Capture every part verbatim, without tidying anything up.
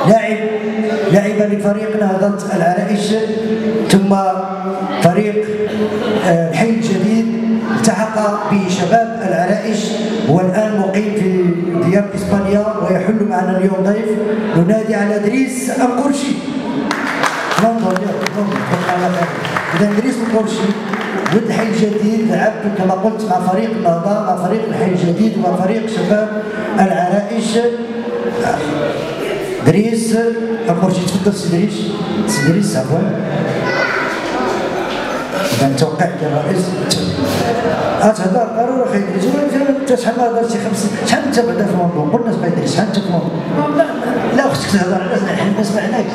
لاعب لاعب لفريق نهضة العرائش ثم فريق الحي الجديد، التحق بشباب العرائش والان مقيم في ديار اسبانيا ويحل معنا اليوم ضيف. ننادي على ادريس القرشي. اذا ادريس القرشي ولد الحي الجديد، لعب كما قلت مع فريق النهضه، مع فريق الحي الجديد وفريق شباب العرائش. ادريس القرشي، تفضل سي ادريس. سي ادريس عفوا، اذا توقع الرئيس اتهضر ضروري اخي ادريس. انت شحال ما هضرتي خمس، شحال انت بعدا في الموضوع؟ قلنا سبع ادريس، شحال انت في الموضوع؟ لا خصك تهضر على الناس، حنا ما سمعناكش.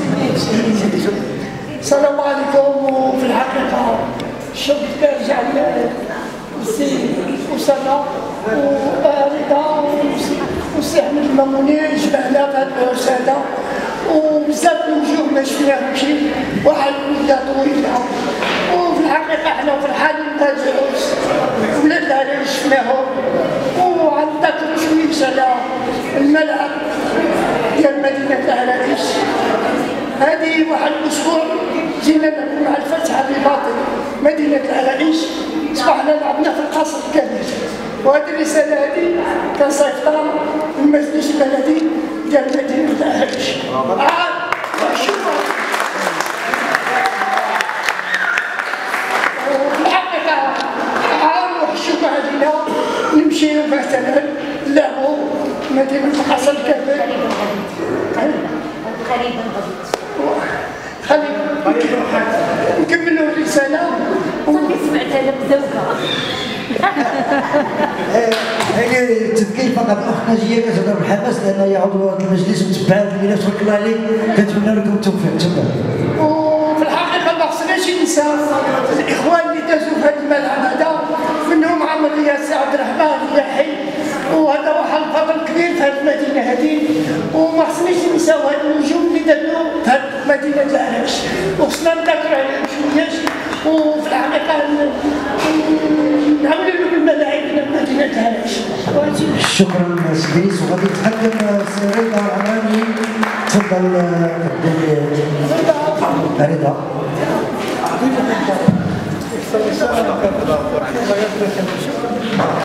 السلام عليكم. وفي الحقيقه الشوط كيرجع للسي اسامه ورضا والسي احمد الماموني، جمعنا في هذه العرس هذا وبزاف من الوجوه ما شفناهمش، واحد المده طويله. وفي الحقيقه حنا فرحانين بهذا العرس، ولاد العرائش شفناهم وعطاكم شويه على الملعب ديال مدينه العرائش. هذه واحد الاسبوع جينا نلعبوا مع الفتح الرباطي مدينه العرائش، صبحنا لعبنا في القصر الكبير. وهذه الرساله هذه كنصيفطها للمجلس البلدي ديال مدينه العرائش. عام وشكرا. وفي الحقيقه عام وحشوكه علينا نمشيو مثلا نلعبوا مدينه القصر الكبير قريبا بالضبط. خلينا نكملوا الرساله. صافي سمعت انا مزوقه. هي التذكير فقط. اختنا جيه كتهضر بالحماس لان هي عضو المجلس ومتبعه البلاد، تبارك الله عليك، كنتمنى لكم التوفيق. تفضل. وفي الحقيقه ما خصناش ننسى الاخوان اللي دازوا في هذا الملعب هذا، منهم عمرو ياسر عبد الرحمن يحيى، وهذا واحد الفضل كبير في هذه المدينه هذه. وما خصناش ننساو هاد النجوم اللي دازوا في هذه مدينه العرائش، وخصنا نذكروا عليهم شوياش. وفي الحقيقه نعملوا لهم الملاعب في مدينه العرائش. شكرا سي ادريس. وغادي يتقدم السي رضا العمراني. تفضل رضا.